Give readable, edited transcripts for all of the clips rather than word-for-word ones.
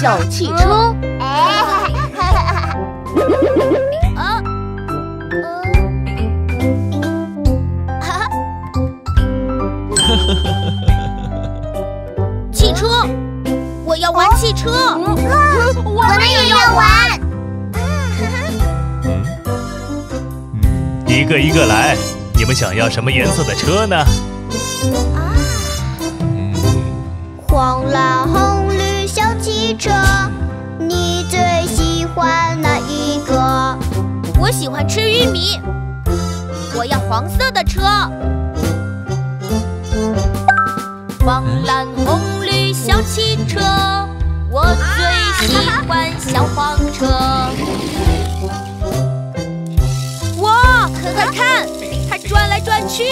小汽车。 汽车，我要玩汽车。我们也要玩。 一个一个来，你们想要什么颜色的车呢？ 黄蓝红绿小汽车，你最喜欢哪一个？我喜欢吃玉米，我要黄色的车。黄蓝红绿小汽车，我最喜欢小黄车。哇，快看，它转来转去。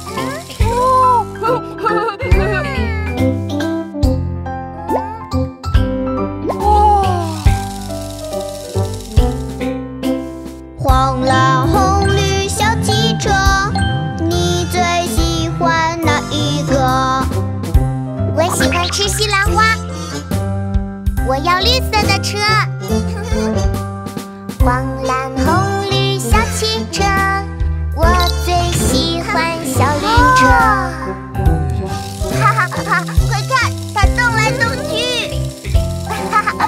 黄蓝红绿小汽车，你最喜欢哪一个？我喜欢吃西兰花，我要绿色的车。黄蓝红绿小汽车，我最喜欢小绿车。哈哈哈！快看，它动来动去。哈哈！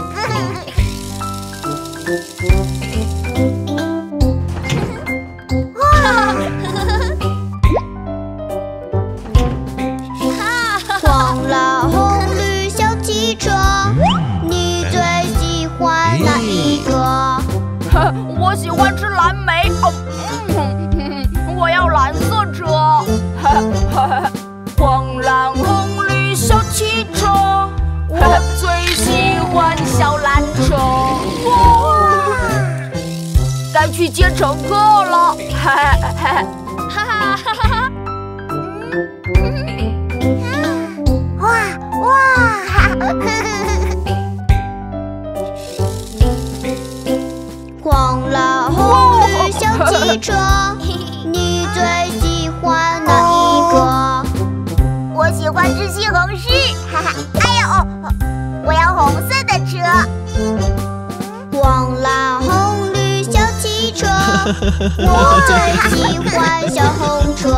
黄蓝红绿小汽车，你最喜欢哪一个？ 我喜欢吃蓝莓。我要蓝色车。黄蓝红绿小汽车，我最喜欢小蓝车。哇！该去接乘客了。哈哈哈哈！ 哇哇！黄蓝红绿小汽车，你最喜欢哪一个？我喜欢吃西红柿。哈哈！哎呦，我要红色的车。黄蓝红绿小汽车，我最喜欢小红车。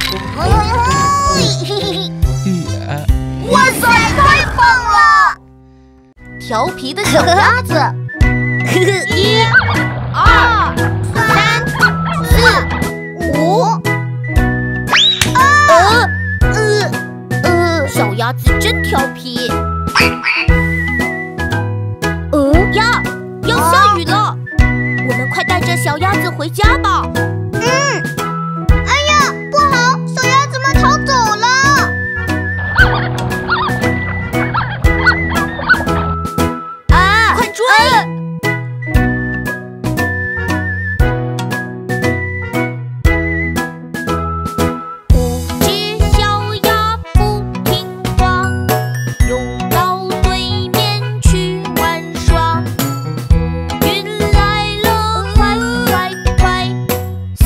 哇塞，太棒了！ 调皮的小鸭子。 1、2、3、4、5。小鸭子真调皮。呀，要下雨了，我们快带着小鸭子回家吧。哎呀，不好，小鸭子们逃走了。快追！5只小鸭不听话，游到对面去玩耍。云来了，快快快，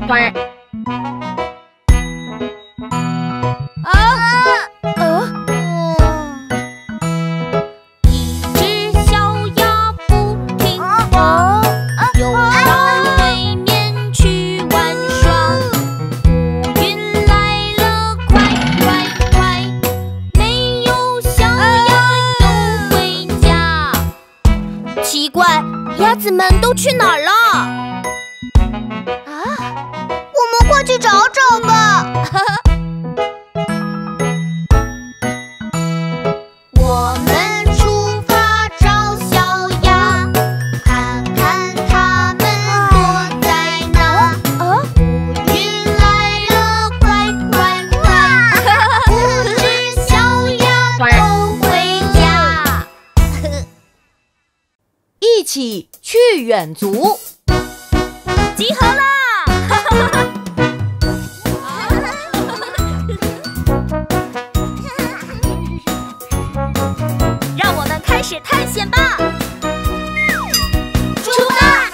一只小鸭不听话，又到对面去玩耍。乌云来了，快快快！没有小鸭又回家。奇怪，鸭子们都去哪儿了？ 我们快去找找吧。我们出发找小鸭，看看它们躲在哪。乌云来了，快快快！五只小鸭都回家。 一起去远足， 集合啦！让我们开始探险吧！出发！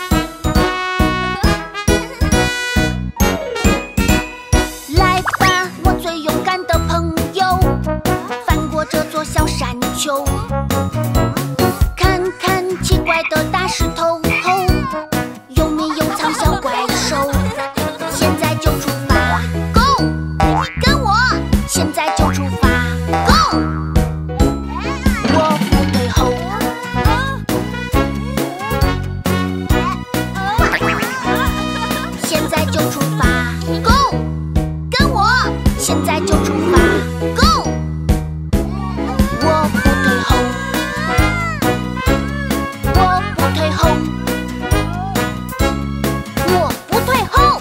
来吧，我最勇敢的朋友，翻过这座小山丘，看看奇怪的大石头后，有没有藏小怪兽？现在就出发 ，Go！ 跟我，现在就出发 ，Go！ 我不退后。现在就出发 ，Go！ 跟我，现在就出发 ，Go！ 我不退后。我不退后，我不退后。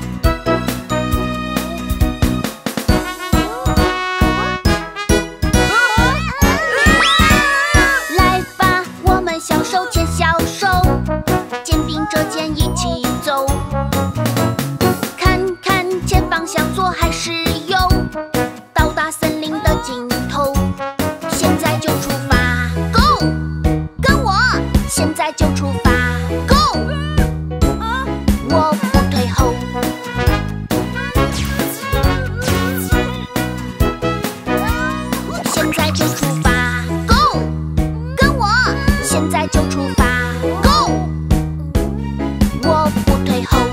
来吧，我们小手牵小手，肩并着肩一起走，看看前方向左还是右，到达森林的尽头。现在就出发 ，Go！ 跟我，现在就出发 ，Go！ 我不退后。现在就出发 ，Go！ 跟我，现在就出发 ，Go！ 我不退后。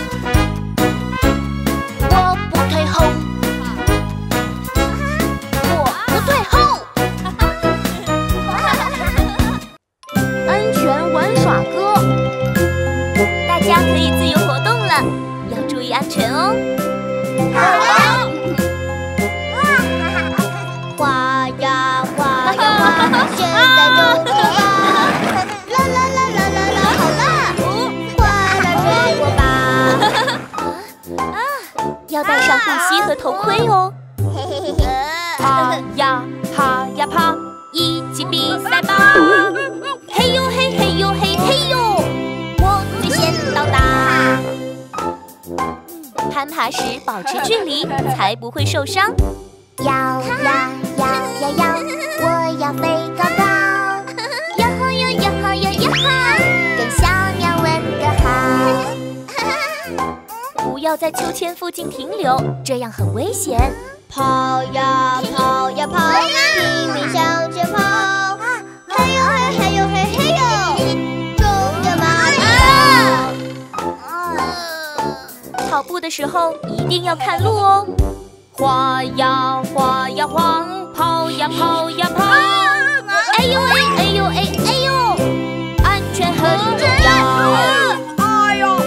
我不退后。我不退后。 安全玩耍歌。 大家可以自由活动了，要注意安全哦。 滑呀滑呀滑，现在就出发！啦啦啦啦啦啦，好啦，快来追我吧！ 要戴上护膝和头盔哦。爬呀爬呀爬，一起比赛吧！嘿呦嘿嘿呦嘿嘿呦，我最先到达。攀爬时保持距离，才不会受伤。 摇呀摇呀摇，我要飞高高！呀吼呀呀吼呀呀吼，跟小鸟问个好。 不要在秋千附近停留，这样很危险。 跑呀跑呀跑，拼命向前跑！嘿呦嘿嘿呦嘿嘿呦，终点马跑！ 跑步的时候一定要看路哦。滑呀滑呀滑，跑呀跑呀跑，哎呦哎哎呦哎哎呦，安全很重要。哎呦！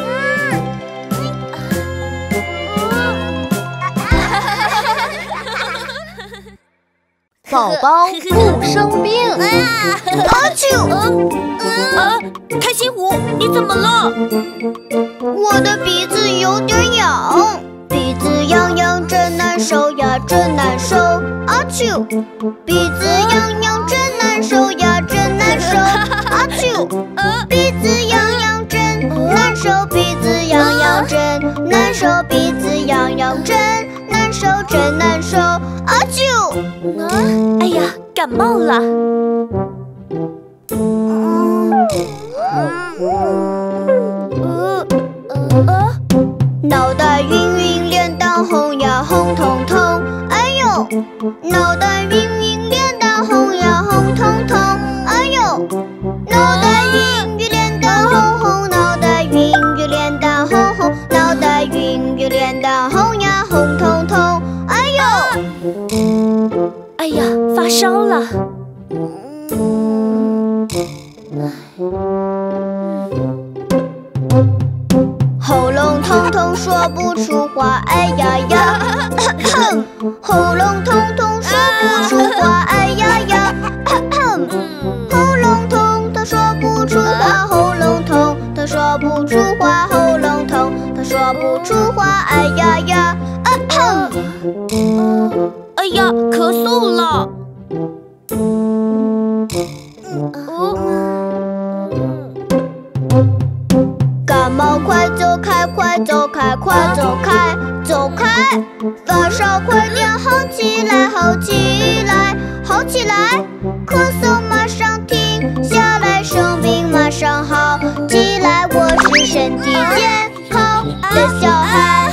宝宝不生病。 阿啾！ 开心虎，你怎么了？ 我的鼻子有点痒，鼻子痒痒真难受呀，真难受。阿啾！鼻子痒痒真难受呀，真难受。阿啾！鼻子痒痒真难受，鼻子痒痒真难受，鼻子痒痒真难受，真难受。阿啾！ 哎呀，感冒了。 脑袋咙痛痛说不出话，哎呀呀，喉咙痛痛说不出话，哎呀呀，喉咙痛他说不出话，喉咙痛他说不出话，喉咙痛他说不出话，哎呀呀， 哎呀，咳嗽了。 感冒快走开，快走开，快走开，走开！发烧快点好起来，好起来，好起来！咳嗽马上停下来，生病马上好起来。我是身体健康的小孩。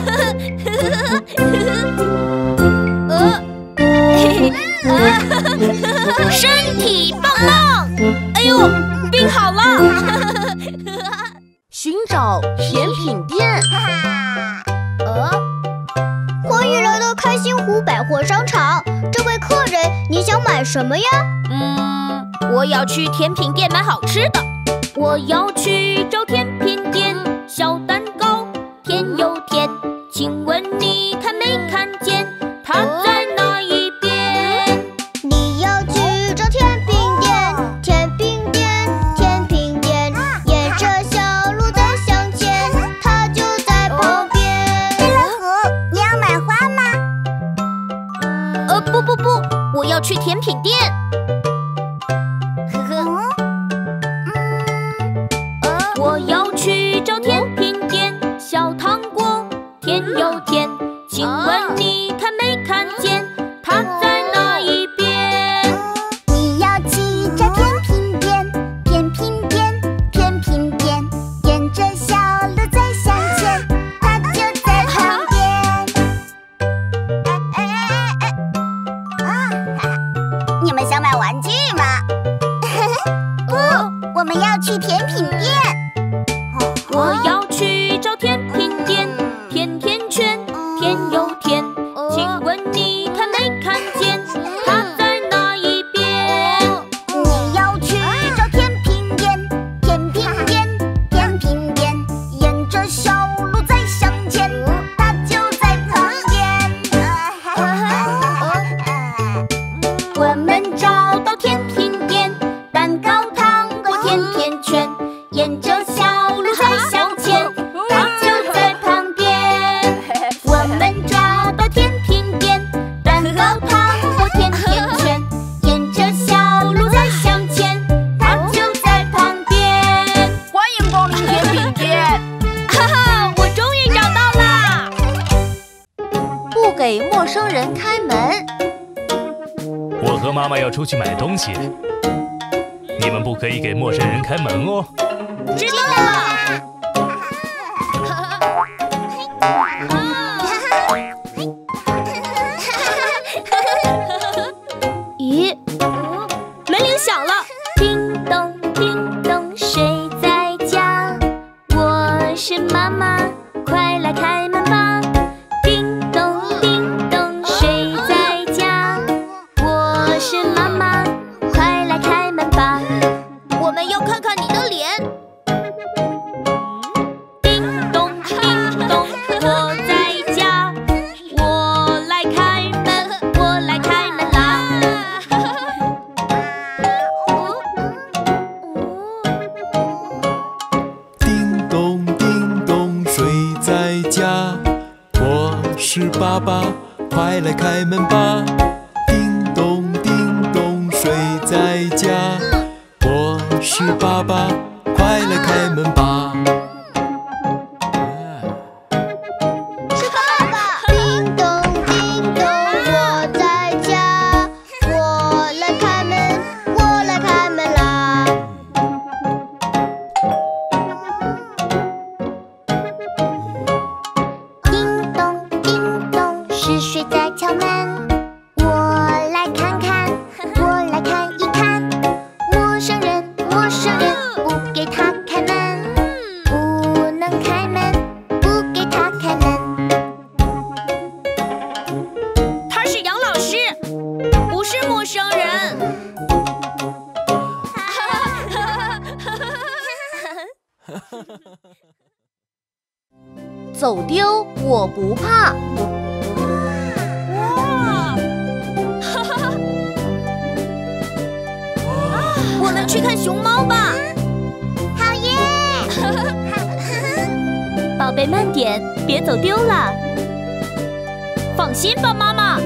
身体棒棒！哎呦，病好了！寻找甜品店。 欢迎来到开心湖百货商场。这位客人，你想买什么呀？ 我要去甜品店买好吃的。我要去找甜品店，小蛋糕甜又甜。请问你看没看见？它在哪一边？ 你要去找甜品店，甜品店，甜品店，沿着小路走向前，它就在旁边。飞乐虎，你要买花吗？ 不，我要去甜品店。我要去找甜品店，小糖果甜又甜。请问你看没看见？它在哪一边？ 你要去找甜品店，甜品店，甜品店，沿着小路再向前，它就在旁边。你们想买玩具吗？不，我们要去甜品店。 我要去找甜品店，甜甜圈甜又甜。请问你看没看见？它在哪一边？ 你要去找甜品店，甜品店，甜品店，沿着小路再向前，它就在旁边。 我们找到甜品店，蛋糕、糖果、甜甜圈，沿着小路再向前，它就在旁边。我们找到甜品店，蛋糕、糖果、甜甜圈，沿着小路再向前，它就在旁边。 欢迎光临甜品店。 哈哈，我终于找到啦！ 不给陌生人开门。 我和妈妈要出去买东西，你们不可以给陌生人开门哦。 知道了。咦，门铃响了，叮咚叮咚，谁在家？我是妈妈，快来开门吧！叮咚叮咚，谁在家？我是妈妈，快来开门吧！我们要看看你的脸。叮咚叮咚，我在家，我来开门，我来开门啦！ 叮咚叮咚，谁在家？我是爸爸，快来开门吧！叮咚叮咚，谁在家？我是爸爸，快来开门吧！ 是爸爸。叮咚叮咚，我在家，我来开门，我来开门啦！叮咚叮咚，是谁在敲门？我来看看，我来看一看。陌生人，陌生人，不给他开门。 走丢我不怕。 我们去看熊猫吧！ 好耶！ 宝贝，慢点，别走丢了。放心吧，妈妈。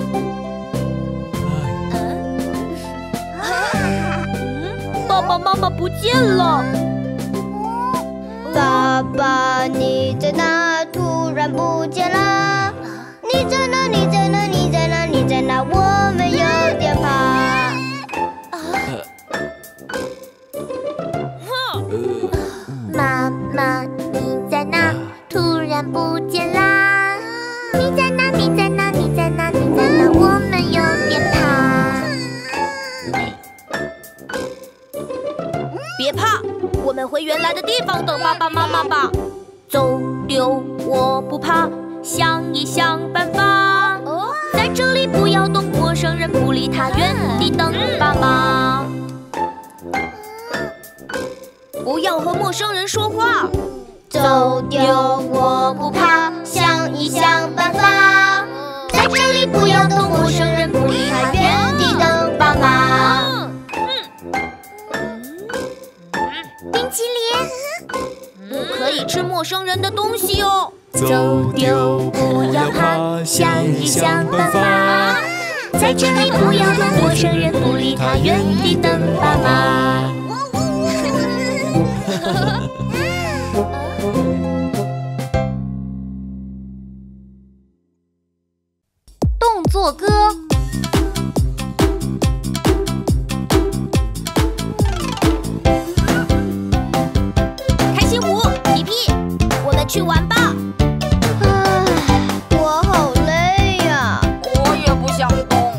爸爸妈妈不见了。 爸爸，你在哪？突然不见了。你在哪？你在哪？你在哪？你在哪？我们有点怕。妈妈，你在哪？突然不见啦！你在哪？你在哪？你在哪？你在哪？我们有点怕。 别怕，我们回原来的地方等爸爸妈妈吧。 走丢我不怕，想一想办法。在这里不要动，陌生人不理他，原地等爸妈。 不要和陌生人说话。 走丢我不怕，想一想办法。在这里不要动，陌生人不理他，原地等爸妈。冰淇淋， 不可以吃陌生人的东西哦。 走丢不要怕，想一想办法。 在这里不要动，陌生人不理他，原地等爸妈。 动作歌。 开心舞，皮皮，我们去玩吧。 我好累呀。 我也不想动。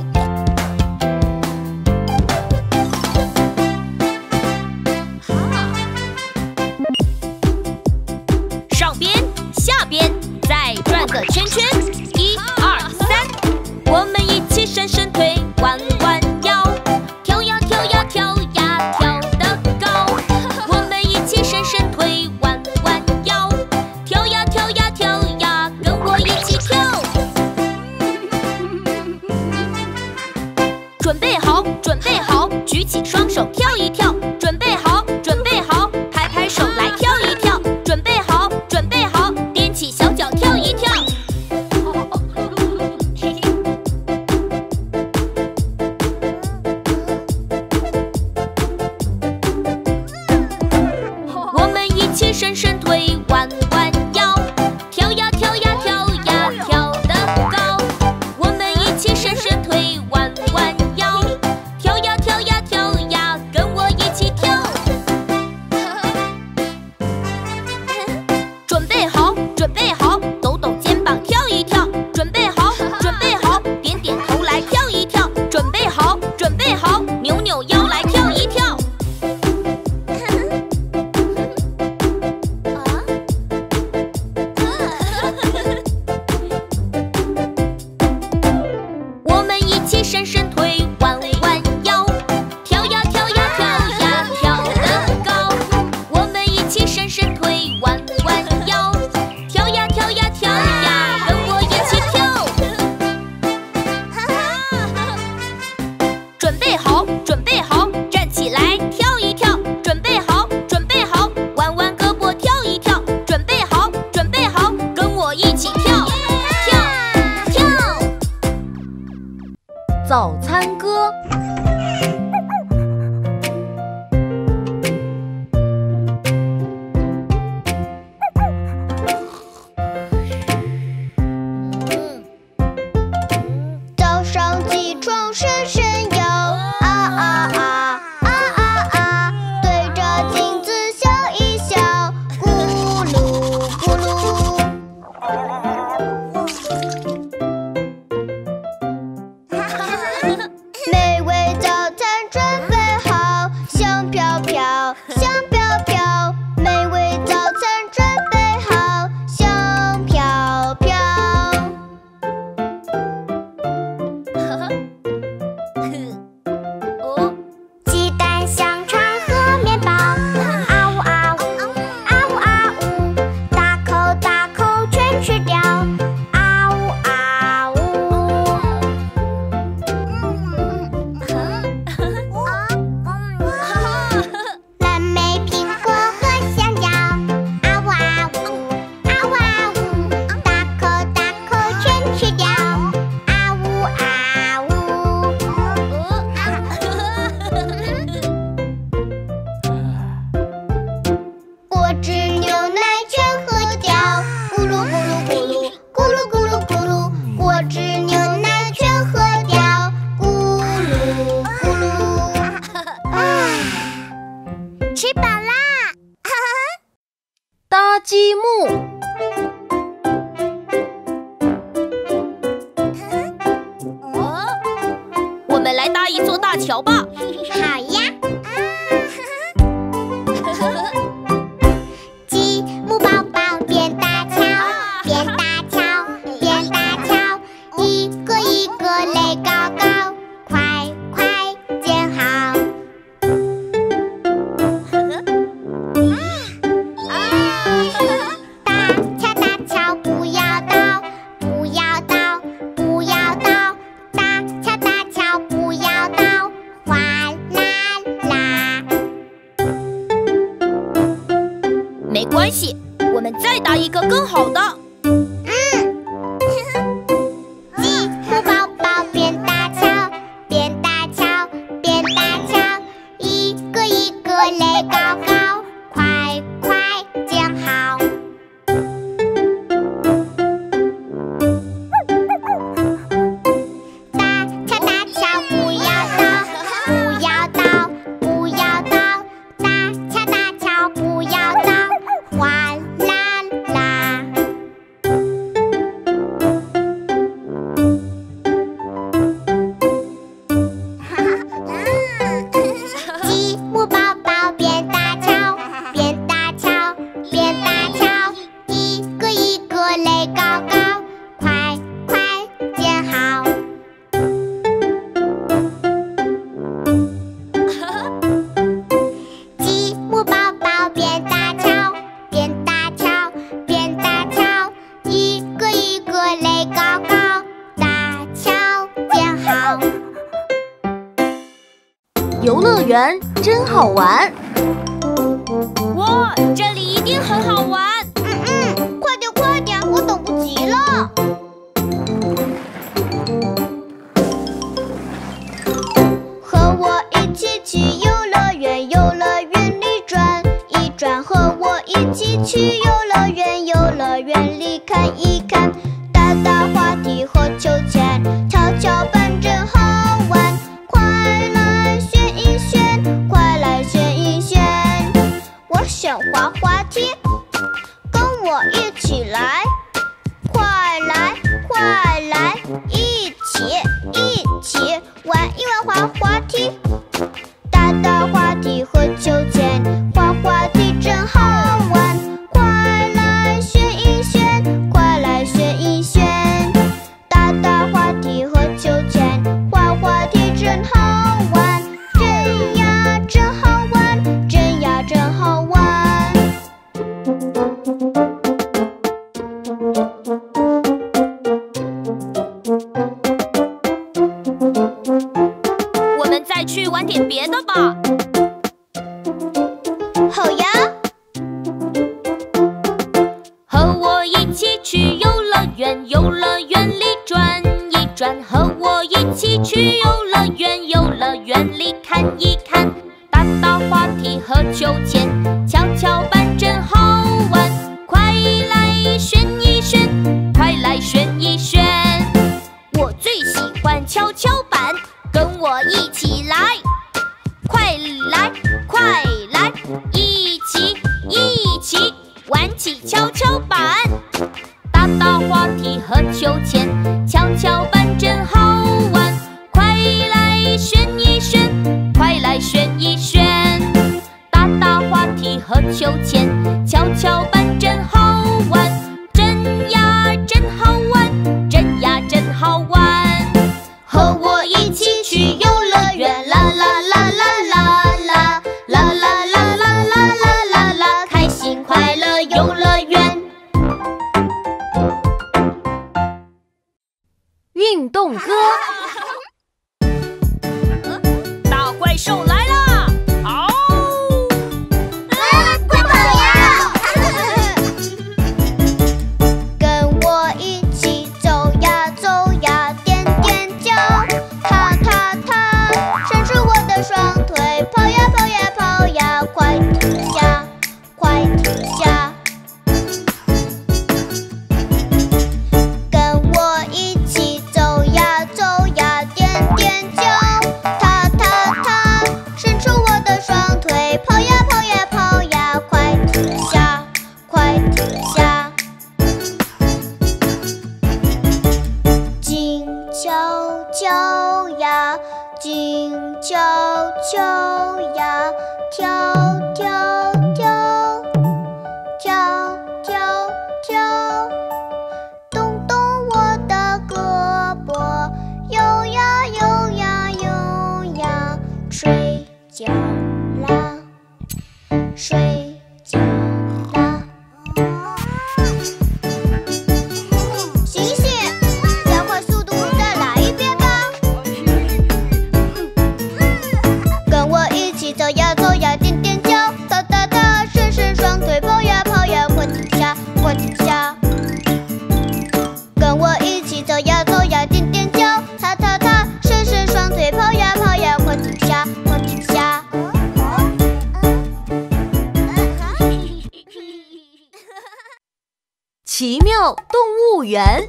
上边，下边，再转个圈圈。1、2、3，我们一起伸伸腿，弯弯腰，跳呀跳呀跳呀跳得高。我们一起伸伸腿，弯弯腰，跳呀跳呀跳呀，跟我一起跳。准备好，准备好，举起双手跳一跳。准备好，准备好，拍拍手来跳一跳。准备好，准备好，踮起小脚跳一跳。我们一起伸伸腿，弯弯腰，跳呀跳呀跳呀跳得高。我们一起伸伸腿，弯弯腰，跳呀跳呀跳呀，跟我一起跳。准备好，准备好，抖抖肩膀跳一跳。准备好，准备好，点点头来跳一跳。准备好，准备好，扭扭腰来跳一跳。我们一起伸伸腿，弯弯腰，跳呀跳呀跳呀跳得高。我们一起伸伸腿，弯弯腰，跳呀跳呀跳呀，跟我一起跳。准备好，准备好，站起来跳一跳。准备好，准备好，弯弯胳膊跳一跳。准备好，准备好，跟我一起跳，跳，跳。 早餐歌。 早上起床伸伸腰，啊啊啊啊啊啊，对着镜子笑一笑，咕噜咕噜。 吃掉。啊呜啊呜。蓝莓、苹果和香蕉。啊呜啊呜，啊呜啊呜，大口大口全吃掉。啊呜啊呜。果汁、牛奶全喝掉。咕噜咕噜咕噜，咕噜咕噜咕噜，果汁、牛奶全喝掉。咕噜咕噜。吃饱啦！ 搭积木。我们来搭一座大桥吧。 好呀。积木宝宝变大桥，变大桥，变大桥，一个一个垒高高，快快建好。大桥不要倒，不要倒，不要倒，大桥不要倒，哗啦啦。 没关系，我们再搭一个更好的。 积木宝宝变大桥，变大桥，变大桥，一个一个垒高高，快快建好。大桥不要倒，不要倒，不要倒，大桥不要倒，哗啦啦。积木宝宝变大桥，变大桥，变大桥，一个一个垒高高，快快建好。积木宝宝变大桥，变大桥，变大桥，一个一个垒高高，大桥建好。 游乐园真好玩。哇，这里一定很好玩。 快点快点，我等不及了。和我一起去游乐园，游乐园里转一转。和我一起去游乐园，游乐园里看一看。大大滑梯和秋千，跷跷板真好玩。快来选一选，快来选一选。我选滑滑梯，跟我一起来。快来快来，一起玩一玩滑滑梯。大大滑梯和秋千，滑滑梯真好玩。快来选一选，快来选一选。大大滑梯和秋千，滑滑梯真好玩。真呀真好玩，真呀真好玩。 我们再去玩点别的吧。 好呀。 和我一起去游乐园，游乐园里转一转。和我一起去游乐园，游乐园里看一看。大大滑梯和秋千，跷跷板真好玩。快来选一选，快来选一选。我最喜欢跷跷板，跟我一起来。快来快来，一起玩起跷跷板。大大滑梯和秋千，跷跷板真好玩。快来选一选，快来选一选。大大滑梯和秋千，跷跷板真好玩。真呀真好玩，真呀真好玩。和我一起去游乐园，啦啦啦啦啦啦啦啦啦啦啦啦啦啦，开心快乐游乐园。 动歌。 大怪兽来啦！嗷！ 快跑呀！跟我一起走呀走呀，踮踮脚，踏踏踏，伸出我的双腿，跑呀跑呀跑呀，快停下，快停下。跟我一起走呀走呀，踮踮脚，踏踏踏，伸出我的双腿，跑呀跑呀跑呀，快停下，快停下。静悄悄呀，静悄悄呀，跳跳跳，跳跳跳，动动我的胳膊，游呀游呀游呀，睡觉啦，睡觉啦。醒醒，加快速度，再来一遍吧。跟我一起走呀走呀，踮踮脚，踏踏踏，伸伸双腿，跑呀跑呀，快停下，快停下。跟我一起走呀走呀，踮踮脚，踏踏踏，伸伸双腿，跑呀跑呀，快停下，快停下。 奇妙动物园。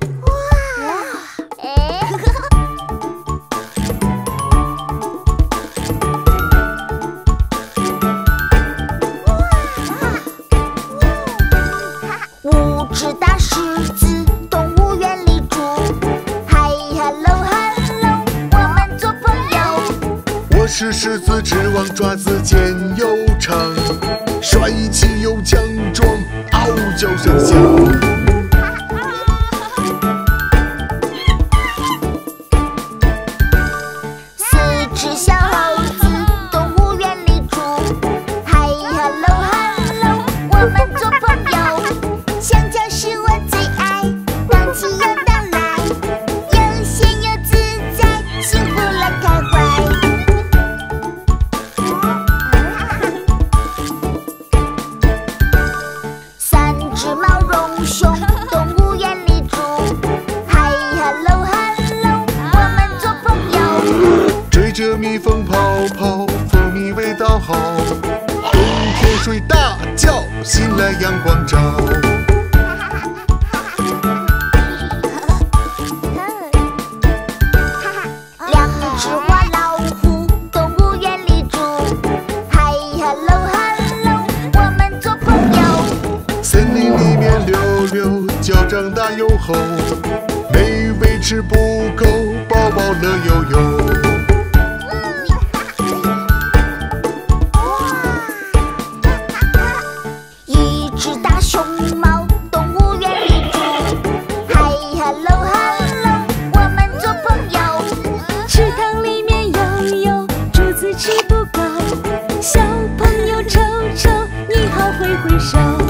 五只大狮子动物园里住，嗨 hello hello， 我们做朋友。 我是狮子，指望爪子尖又长，帅气又强壮，嗷叫声响。 四只小猴子动物园里住，嗨 hello hello， 我们做朋友。香蕉是我最爱，当起又当来，悠闲又自在，幸福乐开怀。三只毛绒熊动物园里住，嗨 hello hello， 我们做朋友。 追着蜜蜂跑跑，蜂蜜味道好，冬天睡大觉，醒来阳光照。 两只花老虎动物园里住，嗨 hello hello， 我们做朋友。 森林里面溜溜，脚长大又厚，没维持不够，宝宝乐悠悠。 一只大熊猫动物园里住，嗨 hello hello， 我们做朋友。 池塘里面游游，竹子吃不够，小朋友瞅瞅，你好挥挥手。